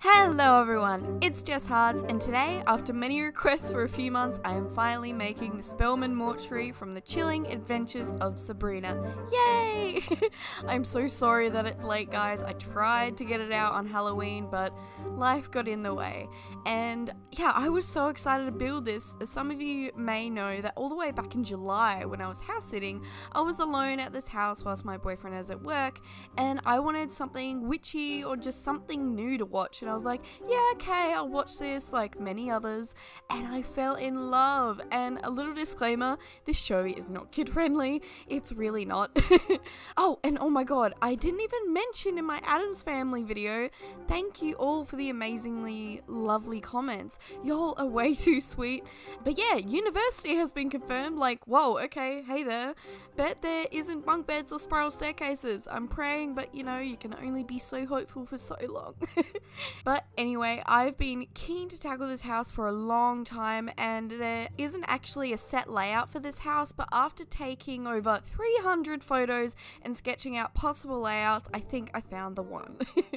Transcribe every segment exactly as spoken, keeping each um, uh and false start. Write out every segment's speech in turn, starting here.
Hello everyone, it's Jess Hards, and today, after many requests for a few months, I am finally making the Spellman Mortuary from the Chilling Adventures of Sabrina. Yay! I'm so sorry that it's late, guys. I tried to get it out on Halloween, but life got in the way. And yeah, I was so excited to build this. As some of you may know, that all the way back in July when I was house sitting, I was alone at this house whilst my boyfriend was at work, and I wanted something witchy or just something new to watch. And I was like, yeah, okay, I'll watch this like many others, and I fell in love. And a little disclaimer, this show is not kid friendly. It's really not. Oh, and oh my god, I didn't even mention in my Addams Family video, thank you all for the amazingly lovely comments. Y'all are way too sweet. But yeah, university has been confirmed. Like, whoa, okay, hey there. Bet there isn't bunk beds or spiral staircases. I'm praying, but you know, you can only be so hopeful for so long. But anyway, I've been keen to tackle this house for a long time, and there isn't actually a set layout for this house, but after taking over three hundred photos and sketching out possible layouts, I think I found the one.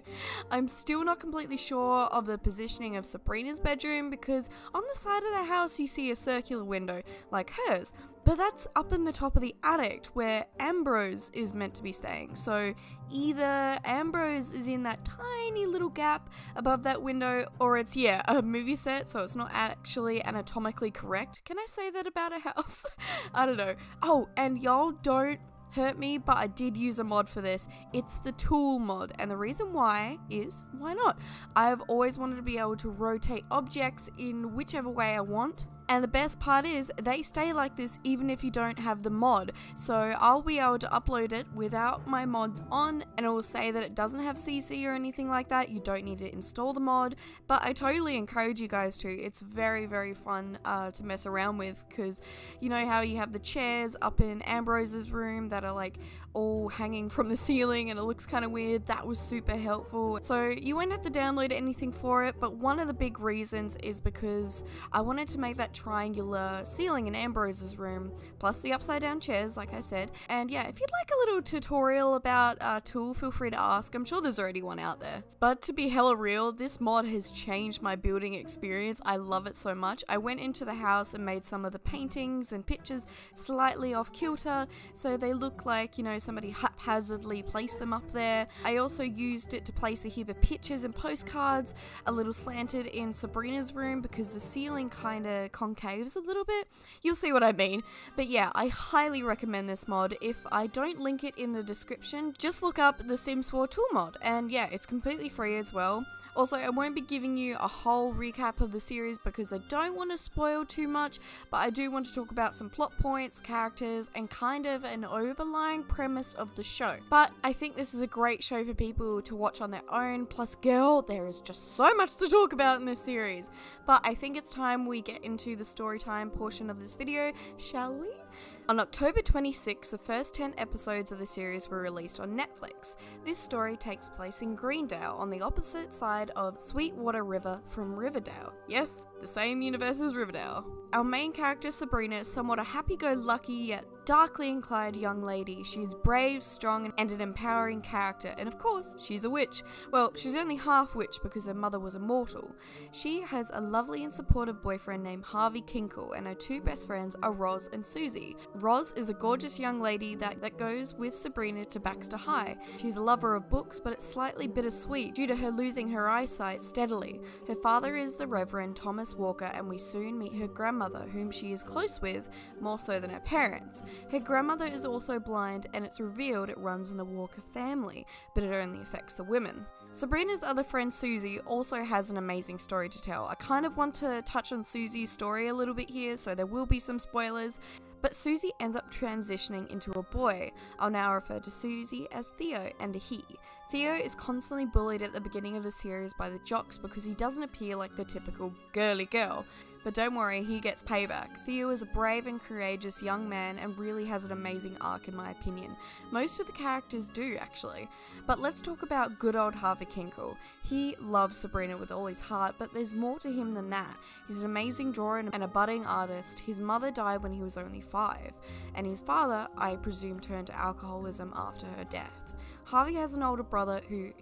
I'm still not completely sure of the positioning of Sabrina's bedroom, because on the side of the house you see a circular window like hers, but that's up in the top of the attic where Ambrose is meant to be staying. So either Ambrose is in that tiny little gap above that window, or it's, yeah, a movie set, so it's not actually anatomically correct. Can I say that about a house? I don't know. Oh, and y'all don't hurt me, but I did use a mod for this. It's the tool mod, and the reason why is, why not? I've always wanted to be able to rotate objects in whichever way I want. And the best part is, they stay like this even if you don't have the mod. So I'll be able to upload it without my mods on, and it will say that it doesn't have C C or anything like that. You don't need to install the mod, but I totally encourage you guys to. It's very, very fun uh, to mess around with, because you know how you have the chairs up in Ambrose's room that are like all hanging from the ceiling and it looks kind of weird. That was super helpful. So you won't have to download anything for it, but one of the big reasons is because I wanted to make that triangular ceiling in Ambrose's room, plus the upside down chairs, like I said. And yeah, if you'd like a little tutorial about uh, Tool, feel free to ask. I'm sure there's already one out there. But to be hella real, this mod has changed my building experience. I love it so much. I went into the house and made some of the paintings and pictures slightly off kilter, so they look like, you know, somebody haphazardly placed them up there. I also used it to place a heap of pictures and postcards, a little slanted in Sabrina's room because the ceiling kind of concaves a little bit. You'll see what I mean. But yeah, I highly recommend this mod. If I don't link it in the description, just look up the Sims four tool mod, and yeah, it's completely free as well. Also, I won't be giving you a whole recap of the series because I don't want to spoil too much, but I do want to talk about some plot points, characters, and kind of an overlying premise of the show. But I think this is a great show for people to watch on their own, plus girl, there is just so much to talk about in this series. But I think it's time we get into the story time portion of this video, shall we? On October twenty-sixth, the first ten episodes of the series were released on Netflix. This story takes place in Greendale, on the opposite side of Sweetwater River from Riverdale. Yes, the same universe as Riverdale. Our main character, Sabrina, is somewhat a happy-go-lucky yet darkly inclined young lady. She's brave, strong, and an empowering character, and of course, she's a witch. Well, she's only half witch because her mother was immortal. She has a lovely and supportive boyfriend named Harvey Kinkle, and her two best friends are Roz and Susie. Roz is a gorgeous young lady that, that goes with Sabrina to Baxter High. She's a lover of books, but it's slightly bittersweet due to her losing her eyesight steadily. Her father is the Reverend Thomas Walker, and we soon meet her grandmother, whom she is close with, more so than her parents. Her grandmother is also blind, and it's revealed it runs in the Walker family, but it only affects the women. Sabrina's other friend Susie also has an amazing story to tell. I kind of want to touch on Susie's story a little bit here, so there will be some spoilers. But Susie ends up transitioning into a boy. I'll now refer to Susie as Theo and a he. Theo is constantly bullied at the beginning of the series by the jocks because he doesn't appear like the typical girly girl. But don't worry, he gets payback. Theo is a brave and courageous young man and really has an amazing arc in my opinion. Most of the characters do actually. But let's talk about good old Harvey Kinkle. He loves Sabrina with all his heart, but there's more to him than that. He's an amazing drawer and a budding artist. His mother died when he was only five, and his father, I presume, turned to alcoholism after her death. Harvey has an older brother who he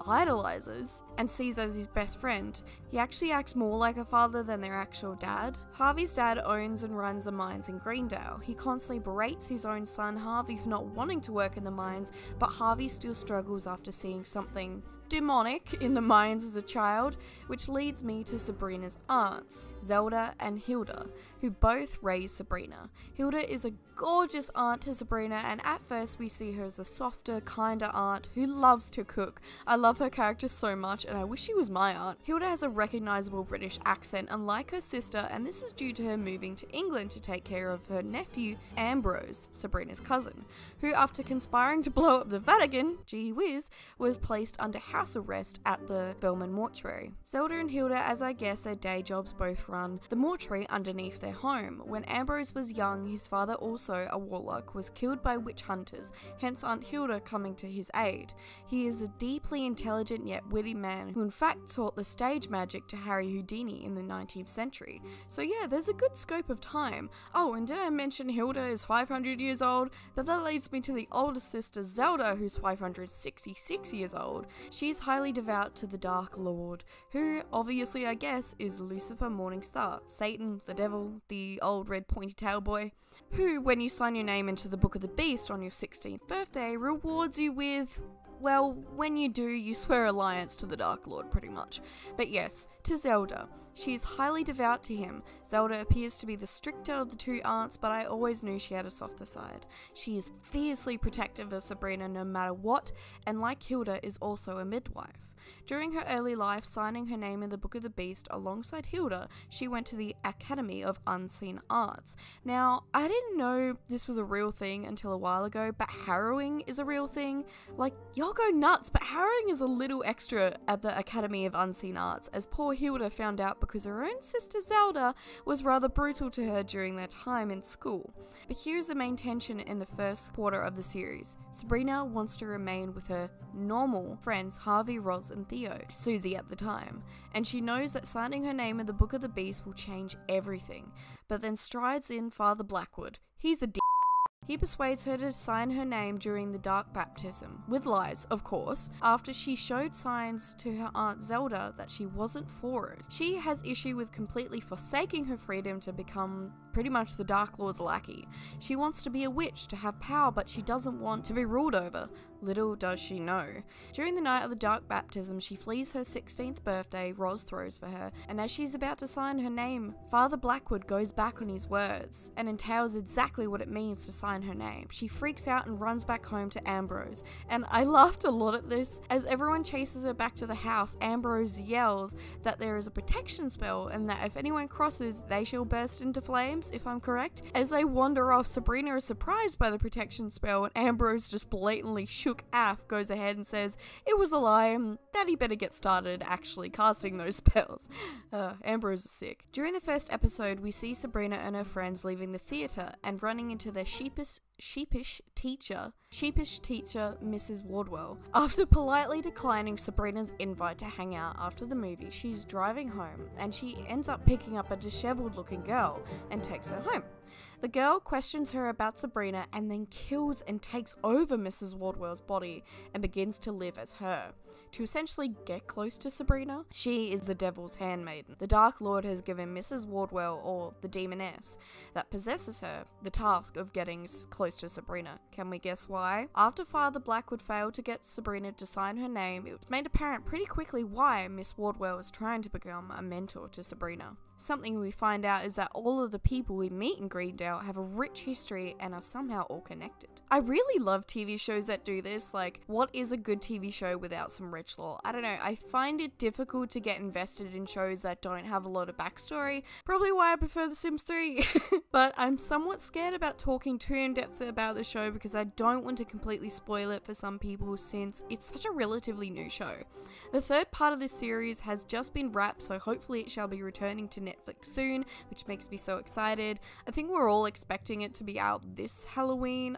idolizes and sees as his best friend. He actually acts more like a father than their actual dad. Harvey's dad owns and runs the mines in Greendale. He constantly berates his own son Harvey for not wanting to work in the mines, but Harvey still struggles after seeing something demonic in the mines as a child, which leads me to Sabrina's aunts, Zelda and Hilda, who both raise Sabrina. Hilda is a gorgeous aunt to Sabrina, and at first we see her as a softer, kinder aunt who loves to cook. I love her character so much, and I wish she was my aunt. Hilda has a recognizable British accent, unlike her sister, and this is due to her moving to England to take care of her nephew, Ambrose, Sabrina's cousin, who, after conspiring to blow up the Vatican, gee whiz, was placed under house arrest at the Spellman mortuary. Zelda and Hilda, as I guess their day jobs, both run the mortuary underneath their home. When Ambrose was young, his father, also a warlock, was killed by witch hunters, hence Aunt Hilda coming to his aid. He is a deeply intelligent yet witty man who in fact taught the stage magic to Harry Houdini in the nineteenth century. So yeah, there's a good scope of time. Oh, and did I mention Hilda is five hundred years old? But that leads me to the older sister Zelda, who's five hundred sixty-six years old. She's highly devout to the Dark Lord, who obviously I guess is Lucifer Morningstar, Satan, the devil, the old red pointy tail boy, who, when you sign your name into the Book of the Beast on your sixteenth birthday, rewards you with, well, when you do, you swear alliance to the Dark Lord, pretty much. But yes, to Zelda. She is highly devout to him. Zelda appears to be the stricter of the two aunts, but I always knew she had a softer side. She is fiercely protective of Sabrina no matter what, and like Hilda, is also a midwife. During her early life, signing her name in the Book of the Beast alongside Hilda, she went to the Academy of Unseen Arts. Now, I didn't know this was a real thing until a while ago, but harrowing is a real thing. Like, y'all go nuts, but harrowing is a little extra at the Academy of Unseen Arts, as poor Hilda found out because her own sister Zelda was rather brutal to her during their time in school. But here's the main tension in the first quarter of the series. Sabrina wants to remain with her normal friends Harvey, Roz, and Theo, Susie at the time, and she knows that signing her name in the Book of the Beast will change everything. But then strides in Father Blackwood. He's a d. He persuades her to sign her name during the dark baptism, with lies, of course, after she showed signs to her aunt Zelda that she wasn't for it. She has issue with completely forsaking her freedom to become pretty much the Dark Lord's lackey. She wants to be a witch, to have power, but she doesn't want to be ruled over. Little does she know. During the night of the dark baptism, she flees her sixteenth birthday, Roz throws for her, and as she's about to sign her name, Father Blackwood goes back on his words and entails exactly what it means to sign her name. She freaks out and runs back home to Ambrose, and I laughed a lot at this. As everyone chases her back to the house, Ambrose yells that there is a protection spell and that if anyone crosses, they shall burst into flames, if I'm correct. As they wander off, Sabrina is surprised by the protection spell, and Ambrose, just blatantly shook af, goes ahead and says it was a lie and that he better get started actually casting those spells. Uh, Ambrose is sick. During the first episode, we see Sabrina and her friends leaving the theatre and running into their sheepish sheepish teacher, sheepish teacher Missus Wardwell. After politely declining Sabrina's invite to hang out after the movie, she's driving home and she ends up picking up a disheveled looking girl and takes her home. The girl questions her about Sabrina and then kills and takes over Missus Wardwell's body and begins to live as her. To essentially get close to Sabrina, she is the devil's handmaiden. The Dark Lord has given Missus Wardwell, or the demoness that possesses her, the task of getting close to Sabrina. Can we guess why? After Father Blackwood failed to get Sabrina to sign her name, it was made apparent pretty quickly why Miss Wardwell was trying to become a mentor to Sabrina. Something we find out is that all of the people we meet in Greendale have a rich history and are somehow all connected. I really love T V shows that do this. Like, what is a good T V show without some rich lore? I don't know, I find it difficult to get invested in shows that don't have a lot of backstory, probably why I prefer The Sims three. But I'm somewhat scared about talking too in depth about the show because I don't want to completely spoil it for some people since it's such a relatively new show. The third part of this series has just been wrapped, so hopefully it shall be returning to Netflix soon, which makes me so excited. I think we're all expecting it to be out this Halloween. I think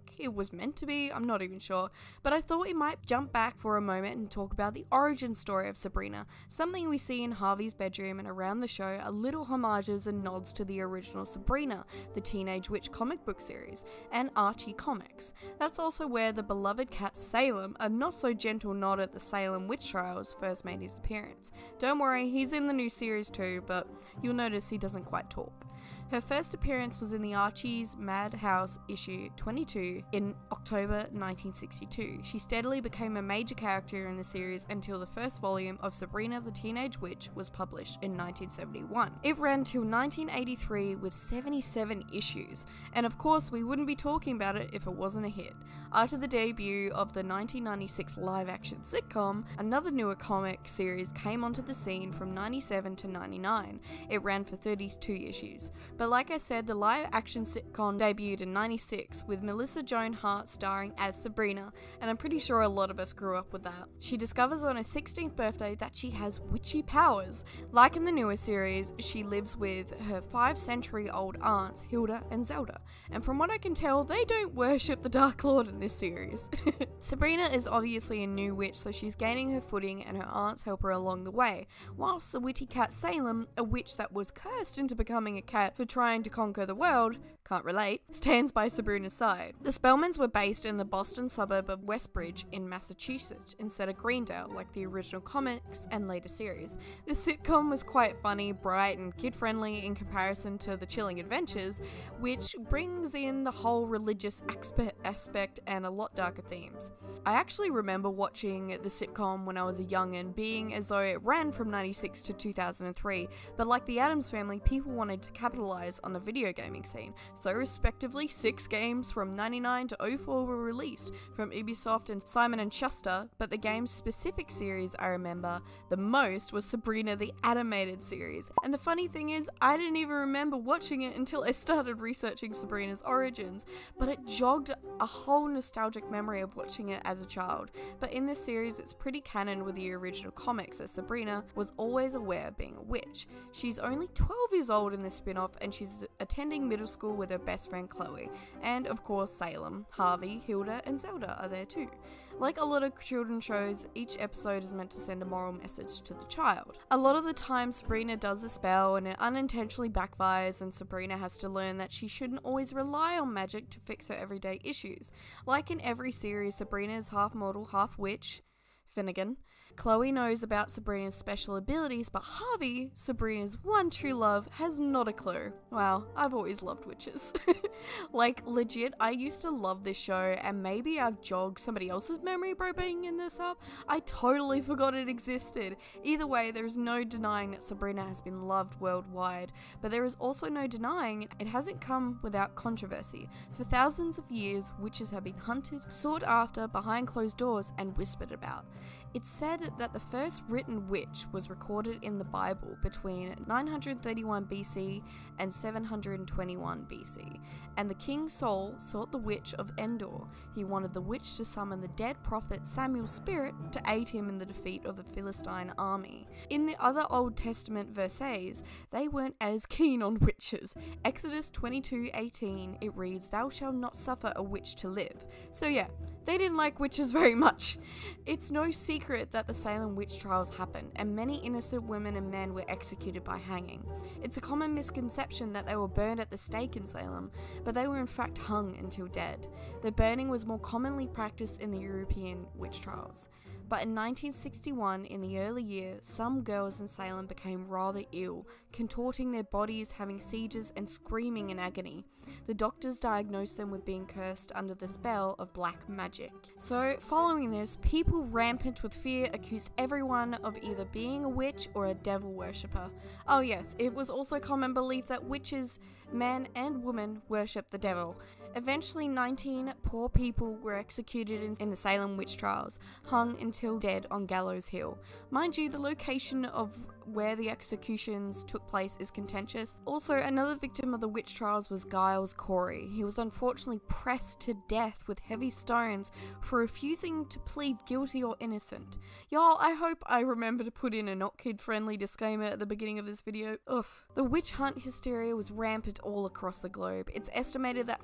think it was meant to be, I'm not even sure, but I thought we might jump back for a moment and talk about the origin story of Sabrina. Something we see in Harvey's bedroom and around the show are little homages and nods to the original Sabrina, the Teenage Witch comic book series, and Archie comics. That's also where the beloved cat Salem, a not so gentle nod at the Salem witch trials, first made his appearance. Don't worry, he's in the new series too, but you'll notice he doesn't quite talk. Her first appearance was in the Archie's Madhouse issue twenty-two in October nineteen sixty-two. She steadily became a major character in the series until the first volume of Sabrina the Teenage Witch was published in nineteen seventy-one. It ran till nineteen eighty-three with seventy-seven issues, and of course we wouldn't be talking about it if it wasn't a hit. After the debut of the nineteen ninety-six live-action sitcom, another newer comic series came onto the scene from ninety-seven to ninety-nine. It ran for thirty-two issues. But like I said, the live-action sitcom debuted in ninety-six with Melissa Joan Hart starring as Sabrina, and I'm pretty sure a lot of us grew up with that. She discovers on her sixteenth birthday that she has witchy powers. Like in the newer series, she lives with her five-century-old aunts, Hilda and Zelda, and from what I can tell, they don't worship the Dark Lord in this series. Sabrina is obviously a new witch, so she's gaining her footing and her aunts help her along the way, whilst the witty cat Salem, a witch that was cursed into becoming a cat for trying to conquer the world, can't relate, stands by Sabrina's side. The Spellmans were based in the Boston suburb of Westbridge in Massachusetts instead of Greendale like the original comics and later series. The sitcom was quite funny, bright and kid-friendly in comparison to The Chilling Adventures, which brings in the whole religious aspect and a lot darker themes. I actually remember watching the sitcom when I was a youngin', being as though it ran from ninety-six to two thousand three, but like the Addams Family, people wanted to capitalize on the video gaming scene, so respectively six games from ninety-nine to oh four were released from Ubisoft and Simon and Schuster, but the game's specific series I remember the most was Sabrina the Animated Series, and the funny thing is I didn't even remember watching it until I started researching Sabrina's origins, but it jogged a whole nostalgic memory of watching it as a child. But in this series it's pretty canon with the original comics, as Sabrina was always aware of being a witch. She's only twelve years old in this spin-off and she's attending middle school with her best friend Chloe, and of course Salem, Harvey, Hilda and Zelda are there too. Like a lot of children's shows, each episode is meant to send a moral message to the child. A lot of the time Sabrina does a spell and it unintentionally backfires, and Sabrina has to learn that she shouldn't always rely on magic to fix her everyday issues. Like in every series, Sabrina is half mortal, half witch, Finnegan. Chloe knows about Sabrina's special abilities, but Harvey, Sabrina's one true love, has not a clue. Wow, I've always loved witches. Like, legit, I used to love this show, and maybe I've jogged somebody else's memory by bringing this up. I totally forgot it existed. Either way, there is no denying that Sabrina has been loved worldwide, but there is also no denying it hasn't come without controversy. For thousands of years, witches have been hunted, sought after, behind closed doors, and whispered about. It's said that the first written witch was recorded in the Bible between nine hundred thirty-one B C and seven hundred twenty-one B C, and the king Saul sought the witch of Endor. He wanted the witch to summon the dead prophet Samuel's spirit to aid him in the defeat of the Philistine army. In the other Old Testament verses, they weren't as keen on witches. Exodus twenty-two eighteen, it reads, "Thou shalt not suffer a witch to live." So yeah, they didn't like witches very much. It's no secret that the Salem witch trials happened, and many innocent women and men were executed by hanging. It's a common misconception that they were burned at the stake in Salem, but they were in fact hung until dead. The burning was more commonly practiced in the European witch trials. But in nineteen sixty-one, in the early years, some girls in Salem became rather ill, contorting their bodies, having seizures, and screaming in agony. The doctors diagnosed them with being cursed under the spell of black magic. So, following this, people rampant with fear accused everyone of either being a witch or a devil worshipper. Oh yes, it was also common belief that witches, men and women, worship the devil. Eventually, nineteen poor people were executed in, in the Salem witch trials, hung until dead on Gallows Hill. Mind you, the location of where the executions took place is contentious. Also, another victim of the witch trials was Giles Corey. He was unfortunately pressed to death with heavy stones for refusing to plead guilty or innocent. Y'all, I hope I remember to put in a not kid-friendly disclaimer at the beginning of this video. Ugh. The witch hunt hysteria was rampant all across the globe. It's estimated that from the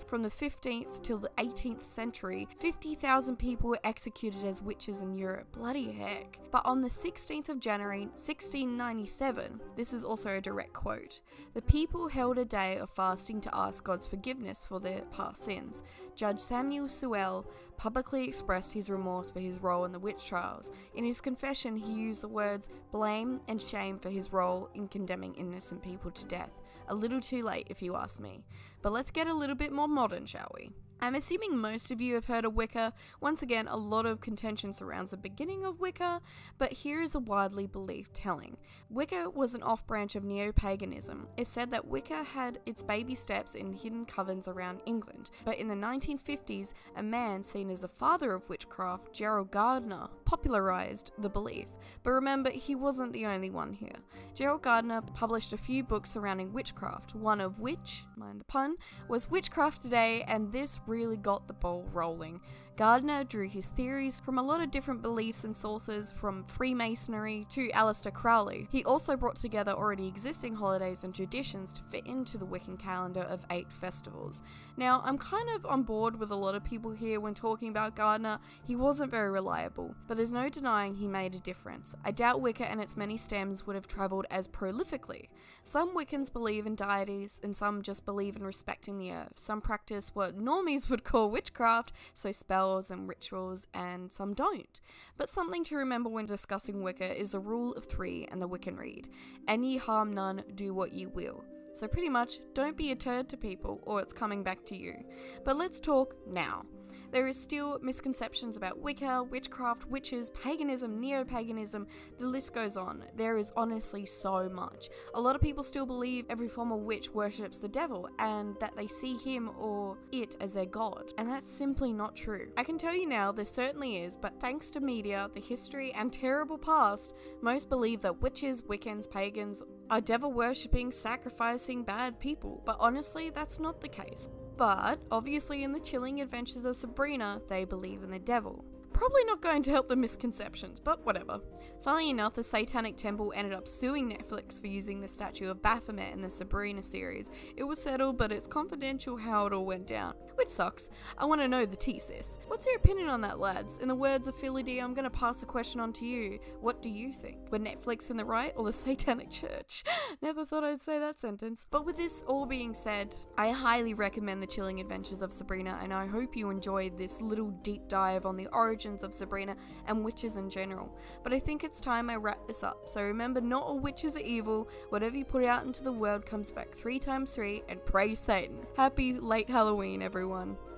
fifteenth till the eighteenth century, fifty thousand people were executed as witches in Europe. Bloody heck. But on the sixteenth of January sixteen ninety-seven, this is also a direct quote, the people held a day of fasting to ask God's forgiveness for their past sins. Judge Samuel Sewell publicly expressed his remorse for his role in the witch trials. In his confession, he used the words blame and shame for his role in condemning innocent people to death. A little too late, if you ask me. But let's get a little bit more modern, shall we? I'm assuming most of you have heard of Wicca. Once again, a lot of contention surrounds the beginning of Wicca, but here is a widely believed telling. Wicca was an off-branch of neo-paganism. It's said that Wicca had its baby steps in hidden covens around England, but in the nineteen fifties, a man seen as the father of witchcraft, Gerald Gardner, popularized the belief. But remember, he wasn't the only one here. Gerald Gardner published a few books surrounding witchcraft, one of which, mind the pun, was Witchcraft Today, and this really got the ball rolling. Gardner drew his theories from a lot of different beliefs and sources, from Freemasonry to Aleister Crowley. He also brought together already existing holidays and traditions to fit into the Wiccan calendar of eight festivals. Now, I'm kind of on board with a lot of people here when talking about Gardner. He wasn't very reliable, but there's no denying he made a difference. I doubt Wicca and its many stems would have travelled as prolifically. Some Wiccans believe in deities, and some just believe in respecting the earth. Some practice what normies would call witchcraft, so spells and rituals, and some don't. But something to remember when discussing Wicca is the rule of three and the Wiccan Rede. And ye harm none, do what ye will. So pretty much, don't be a turd to people, or it's coming back to you. But let's talk now. There is still misconceptions about Wicca, witchcraft, witches, paganism, neo-paganism, the list goes on. There is honestly so much. A lot of people still believe every form of witch worships the devil and that they see him or it as their god, and that's simply not true. I can tell you now there certainly is, but thanks to media, the history, and terrible past, most believe that witches, Wiccans, pagans are devil worshipping, sacrificing bad people, but honestly that's not the case. But, obviously in the Chilling Adventures of Sabrina, they believe in the devil. Probably not going to help the misconceptions, but whatever. Funnily enough, the Satanic Temple ended up suing Netflix for using the statue of Baphomet in the Sabrina series. It was settled, but it's confidential how it all went down, which sucks. I want to know the tea, sis. What's your opinion on that, lads? In the words of Philly D, I'm going to pass the question on to you. What do you think? Were Netflix in the right or the Satanic Church? Never thought I'd say that sentence. But with this all being said, I highly recommend the Chilling Adventures of Sabrina, and I hope you enjoyed this little deep dive on the origin of Sabrina and witches in general. But I think it's time I wrap this up. So remember, not all witches are evil. Whatever you put out into the world comes back three times three, and praise Satan. Happy late Halloween, everyone.